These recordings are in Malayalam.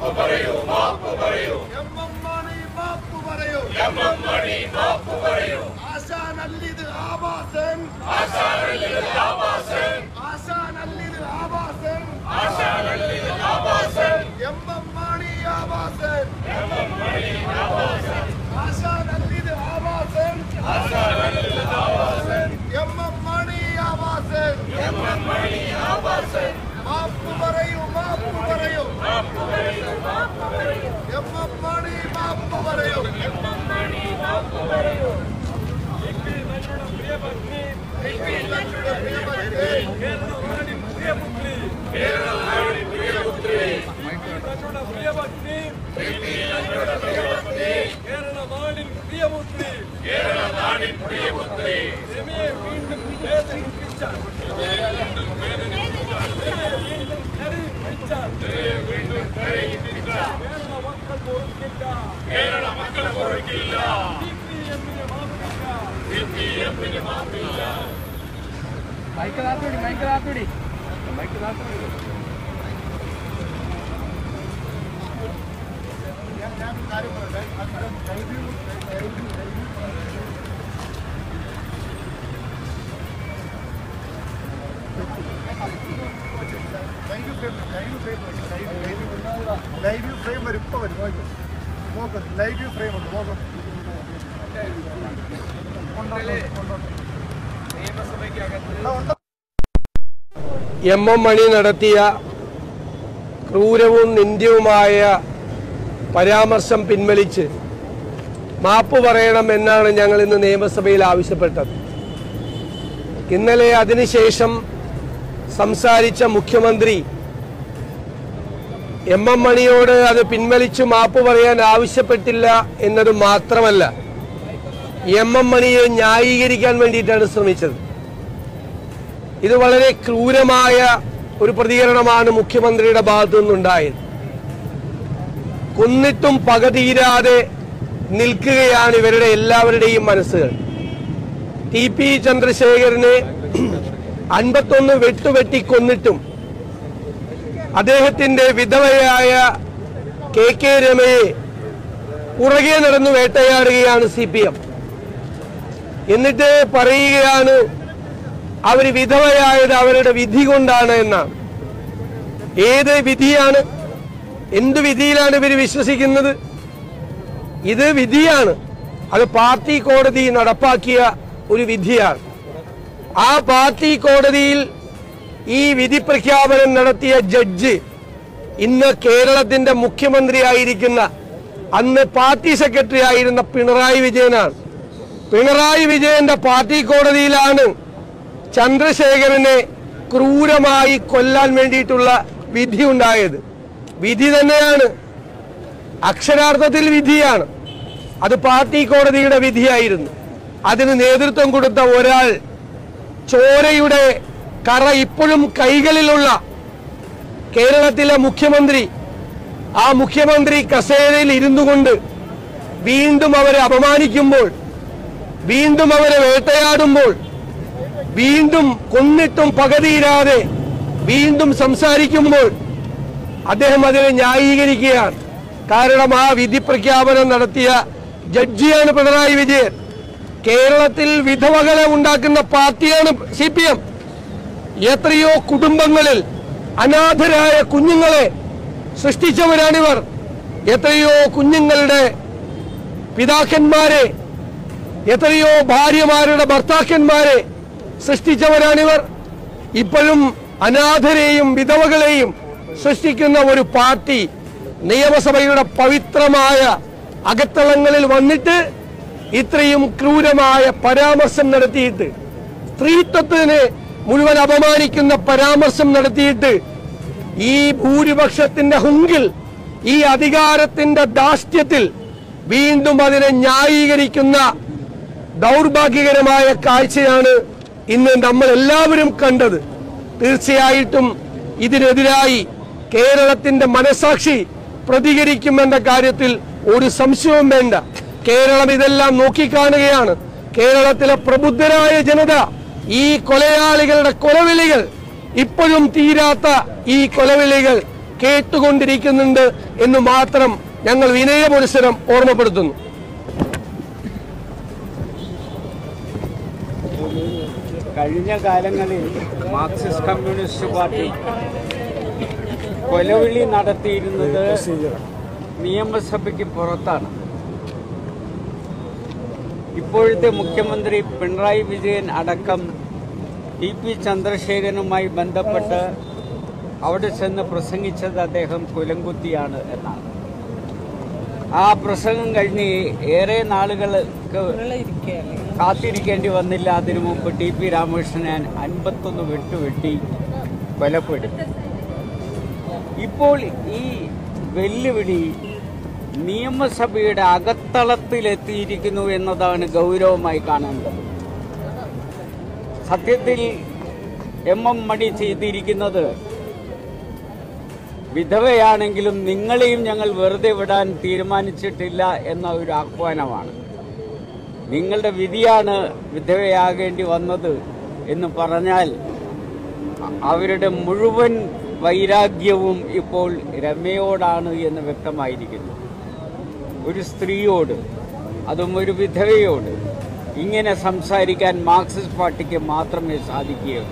എം മണി നടത്തിയ ക്രൂരവും നിന്ദ്യവുമായ പരാമർശം പിൻവലിച്ച് മാപ്പ് പറയണമെന്നാണ് ഞങ്ങൾ ഇന്ന് നിയമസഭയിൽ ആവശ്യപ്പെട്ടത്. ഇന്നലെ അതിനുശേഷം സംസാരിച്ച മുഖ്യമന്ത്രി എം മണിയോട് അത് പിൻവലിച്ച് മാപ്പ് പറയാൻ ആവശ്യപ്പെട്ടില്ല എന്നത് മാത്രമല്ല, എം മണിയെ ന്യായീകരിക്കാൻ വേണ്ടിയിട്ടാണ് ശ്രമിച്ചത്. ഇത് വളരെ ക്രൂരമായ ഒരു പ്രതികരണമാണ് മുഖ്യമന്ത്രിയുടെ ഭാഗത്തു നിന്നുണ്ടായത്. കൊന്നിട്ടും പക തീരാതെ നിൽക്കുകയാണ് ഇവരുടെ എല്ലാവരുടെയും മനസ്സുകൾ. TP ചന്ദ്രശേഖരനെ 51 വെട്ടുവെട്ടി കൊന്നിട്ടും അദ്ദേഹത്തിന്റെ വിധവയായ KK രമയെ പുറകെ നടന്നു വേട്ടയാടുകയാണ് CPM. എന്നിട്ട് പറയുകയാണ് അവർ വിധവയായത് അവരുടെ വിധി കൊണ്ടാണ് എന്നാണ്. ഏത് വിധിയാണ്? എന്ത് വിധിയിലാണ് ഇവർ വിശ്വസിക്കുന്നത്? ഇത് വിധിയാണ്. അത് പാർട്ടി കോടതി നടപ്പാക്കിയ ഒരു വിധിയാണ്. ആ പാർട്ടി കോടതിയിൽ ഈ വിധി പ്രഖ്യാപനം നടത്തിയ ജഡ്ജ് ഇന്ന് കേരളത്തിന്റെ മുഖ്യമന്ത്രിയായിരിക്കുന്ന, അന്ന് പാർട്ടി സെക്രട്ടറി ആയിരുന്ന പിണറായി വിജയനാണ്. പിണറായി വിജയന്റെ പാർട്ടി കോടതിയിലാണ് ചന്ദ്രശേഖരനെ ക്രൂരമായി കൊല്ലാൻ വേണ്ടിയിട്ടുള്ള വിധി ഉണ്ടായത്. വിധി തന്നെയാണ്, അക്ഷരാർത്ഥത്തിൽ വിധിയാണ്. അത് പാർട്ടി കോടതിയുടെ വിധിയായിരുന്നു. അതിന് നേതൃത്വം കൊടുത്ത ഒരാൾ, ചോരയുടെ കറ ഇപ്പോഴും കൈകളിലുള്ള കേരളത്തിലെ മുഖ്യമന്ത്രി, ആ മുഖ്യമന്ത്രി കസേരയിൽ ഇരുന്നു കൊണ്ട് വീണ്ടും അവരെ അപമാനിക്കുമ്പോൾ, വീണ്ടും അവരെ വേട്ടയാടുമ്പോൾ, വീണ്ടും കൊന്നിട്ടും പകതീരാതെ വീണ്ടും സംസാരിക്കുമ്പോൾ അദ്ദേഹം അതിനെ ന്യായീകരിക്കുകയാണ്. കാരണം ആ വിധി പ്രഖ്യാപനം നടത്തിയ ജഡ്ജിയാണ് പിണറായി വിജയൻ. കേരളത്തിൽ വിധവകളെ ഉണ്ടാക്കുന്ന പാർട്ടിയാണ് CPM. എത്രയോ കുടുംബങ്ങളിൽ അനാഥരായ കുഞ്ഞുങ്ങളെ സൃഷ്ടിച്ചവരാണിവർ. എത്രയോ കുഞ്ഞുങ്ങളുടെ പിതാക്കന്മാരെ, എത്രയോ ഭാര്യമാരുടെ ഭർത്താക്കന്മാരെ സൃഷ്ടിച്ചവരാണിവർ. ഇപ്പോഴും അനാഥരെയും വിധവകളെയും സൃഷ്ടിക്കുന്ന ഒരു പാർട്ടി നിയമസഭയുടെ പവിത്രമായ അകത്തളങ്ങളിൽ വന്നിട്ട് ഇത്രയും ക്രൂരമായ പരാമർശം നടത്തിയിട്ട്, സ്ത്രീത്വത്തിന് മുഴുവൻ അപമാനിക്കുന്ന പരാമർശം നടത്തിയിട്ട്, ഈ ഭൂരിപക്ഷത്തിന്റെ ഹുങ്കിൽ, ഈ അധികാരത്തിന്റെ ധാർഷ്ട്യത്തിൽ വീണ്ടും അതിനെ ന്യായീകരിക്കുന്ന ദൗർഭാഗ്യകരമായ കാഴ്ചയാണ് ഇന്ന് നമ്മൾ എല്ലാവരും കണ്ടത്. തീർച്ചയായിട്ടും ഇതിനെതിരായി കേരളത്തിന്റെ മനസാക്ഷി പ്രതികരിക്കുമെന്ന കാര്യത്തിൽ ഒരു സംശയവും വേണ്ട. കേരളം ഇതെല്ലാം നോക്കിക്കാണുകയാണ്. കേരളത്തിലെ പ്രബുദ്ധരായ ജനത ഈ കൊലയാളികളുടെ കൊലവിളികൾ, ഇപ്പോഴും തീരാത്ത ഈ കൊലവിളികൾ കേട്ടുകൊണ്ടിരിക്കുന്നുണ്ട് എന്ന് മാത്രം ഞങ്ങൾ വിനയപുരസ്സരം ഓർമ്മപ്പെടുത്തുന്നു. കഴിഞ്ഞ കാലങ്ങളിൽ മാർക്സിസ്റ്റ് കമ്മ്യൂണിസ്റ്റ് പാർട്ടി കൊലവിളി നടത്തിയിരുന്നത് നിയമസഭയ്ക്ക് പുറത്താണ്. ഇപ്പോഴത്തെ മുഖ്യമന്ത്രി പിണറായി വിജയൻ അടക്കം ടി.പി. ചന്ദ്രശേഖരനുമായി ബന്ധപ്പെട്ട് അവിടെ ചെന്ന് പ്രസംഗിച്ചത് അദ്ദേഹം കുലംകുത്തിയാണ് എന്നാണ്. ആ പ്രസംഗം കഴിഞ്ഞ് ഏറെ നാളുകൾക്ക് കാത്തിരിക്കേണ്ടി വന്നില്ല. അതിനു മുമ്പ് ടി.പി. രാമകൃഷ്ണൻ 51 വെട്ടുവെട്ടി കൊലപ്പെടുത്തി. ഇപ്പോൾ ഈ വെല്ലുവിളി നിയമസഭയുടെ അകത്തളത്തിലെത്തിയിരിക്കുന്നു എന്നതാണ് ഗൗരവമായി കാണേണ്ടത്. സത്യത്തിൽ എം മണി ചെയ്തിരിക്കുന്നത് വിധവയാണെങ്കിലും നിങ്ങളെയും ഞങ്ങൾ വെറുതെ വിടാൻ തീരുമാനിച്ചിട്ടില്ല എന്ന ഒരു ആഹ്വാനമാണ്. നിങ്ങളുടെ വിധിയാണ് വിധവയാകേണ്ടി വന്നത് എന്ന് പറഞ്ഞാൽ അവരുടെ മുഴുവൻ വൈരാഗ്യവും ഇപ്പോൾ രമയോടാണ് എന്ന് വ്യക്തമായിരിക്കുന്നു. ഒരു സ്ത്രീയോട്, അതും ഒരു വിധവയോട് ഇങ്ങനെ സംസാരിക്കാൻ മാർക്സിസ്റ്റ് പാർട്ടിക്ക് മാത്രമേ സാധിക്കുകയുള്ളൂ.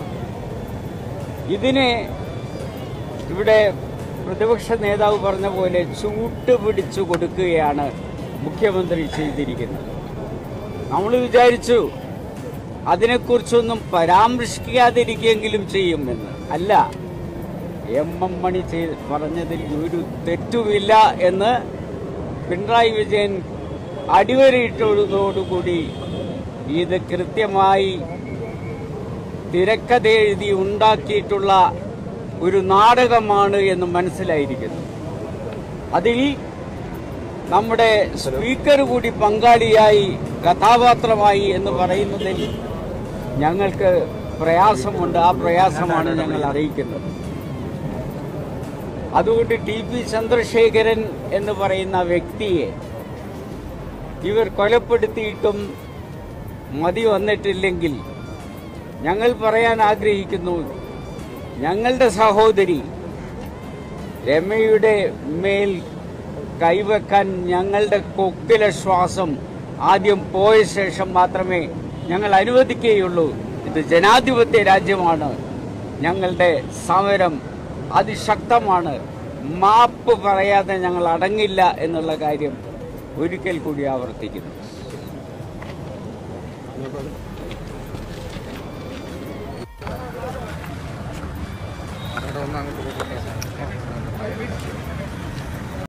ഇതിനെ ഇവിടെ പ്രതിപക്ഷ നേതാവ് പറഞ്ഞ പോലെ ചൂട്ടുപിടിച്ചു കൊടുക്കുകയാണ് മുഖ്യമന്ത്രി ചെയ്തിരിക്കുന്നത്. നമ്മൾ വിചാരിച്ചു അതിനെക്കുറിച്ചൊന്നും പരാമർശിക്കാതിരിക്കെങ്കിലും ചെയ്യുമെന്ന്. അല്ല, എം മണി പറഞ്ഞതിൽ ഒരു തെറ്റുമില്ല എന്ന് പിണറായി വിജയൻ അടിവരയിട്ടതോടുകൂടി ഇത് കൃത്യമായി തിരക്കഥ എഴുതി ഉണ്ടാക്കിയിട്ടുള്ള ഒരു നാടകമാണ് എന്ന് മനസ്സിലായിരിക്കുന്നു. അതിൽ നമ്മുടെ സ്പീക്കർ കൂടി പങ്കാളിയായി കഥാപാത്രമായി എന്ന് പറയുന്നതിൽ ഞങ്ങൾക്ക് പ്രയാസമുണ്ട്. ആ പ്രയാസമാണ് ഞങ്ങൾ അറിയിക്കുന്നത്. അതുകൊണ്ട് ടി.പി. ചന്ദ്രശേഖരൻ എന്ന് പറയുന്ന വ്യക്തിയെ ഇവർ കൊലപ്പെടുത്തിയിട്ടും മതി വന്നിട്ടില്ലെങ്കിൽ ഞങ്ങൾ പറയാൻ ആഗ്രഹിക്കുന്നു, ഞങ്ങളുടെ സഹോദരി രമയുടെ മേൽ കൈവെക്കാൻ ഞങ്ങളുടെ കൊക്കിലെ ശ്വാസം ആദ്യം പോയ ശേഷം മാത്രമേ ഞങ്ങൾ അനുവദിക്കുകയുള്ളൂ. ഇത് ജനാധിപത്യ രാജ്യമാണ്. ഞങ്ങളുടെ സമരം അതിശക്തമാണ്. മാപ്പ് പറയാതെ ഞങ്ങൾ അടങ്ങില്ല എന്നുള്ള കാര്യം ഒരിക്കൽ കൂടി ആവർത്തിക്കുന്നു. അങ്ങോട്ട്